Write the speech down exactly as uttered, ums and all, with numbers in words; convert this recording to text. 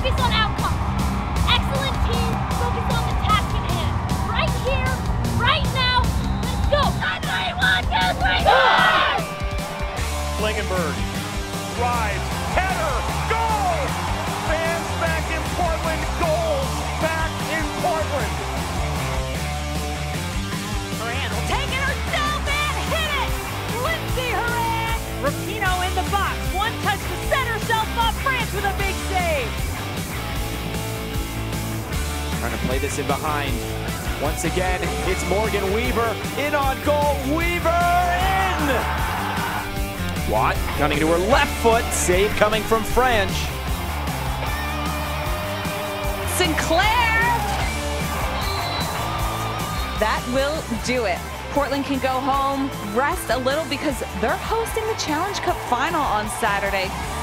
focus on outcome. Excellent team, focus on the task at hand. Right here, right now, let's go. three, one, two, three, four! Klingenberg drives, header, goal! Fans back in Portland, goals back in Portland. Horan will take it herself and hit it! Lindsay Horan! Rapinoe in the box, one touch to set herself up, France with a big save! Trying to play this in behind. Once again, it's Morgan Weaver in on goal. Weaver in! Watt coming to her left foot. Save coming from French. Sinclair! That will do it. Portland can go home, rest a little because they're hosting the Challenge Cup Final on Saturday.